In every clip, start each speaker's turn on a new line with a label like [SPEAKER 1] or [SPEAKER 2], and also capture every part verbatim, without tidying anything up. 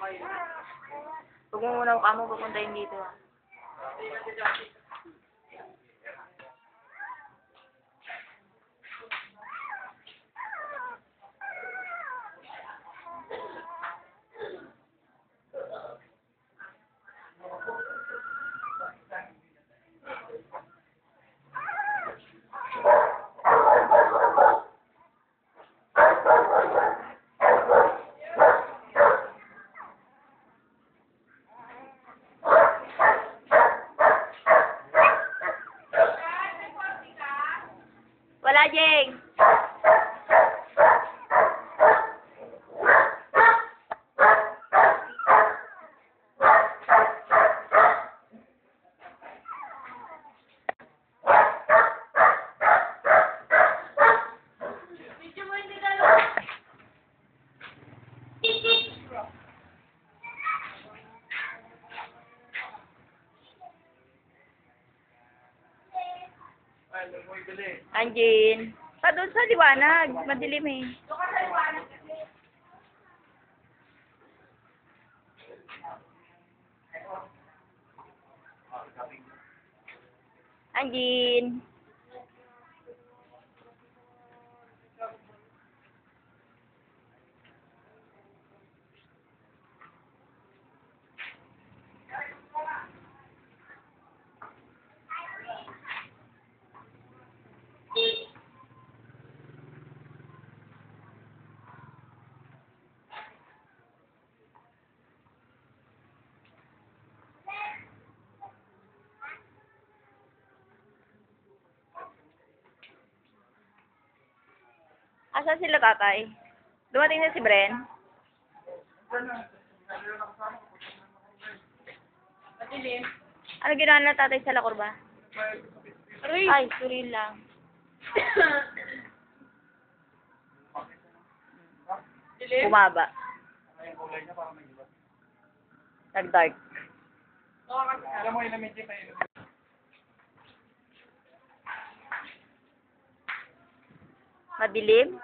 [SPEAKER 1] Huwag mo muna ka mo pupuntahin dito ah. Wala, Jeng. Anjin. Pa doon sa liwanag. Madilim eh. Anjin. Asan sila tatay? Dumating na si Bren? Ano ginawa na tatay sa lakor ba? Ay, sorry lang. Bumaba. Nag-dark. Madilim?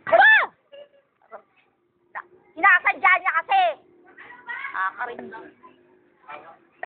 [SPEAKER 1] Sinasadya niya kasi. Ah, karin.